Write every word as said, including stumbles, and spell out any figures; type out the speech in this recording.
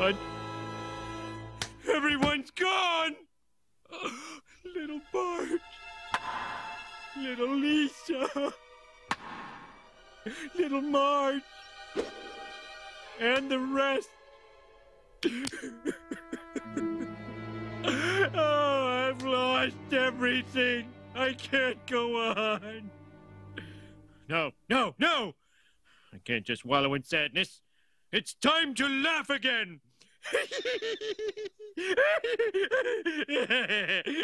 gone. Everyone's gone. Little Bart. Little Lisa. Little Marge. And the rest. Oh, I've lost everything. I can't go on. No, no, no! I can't just wallow in sadness. It's time to laugh again!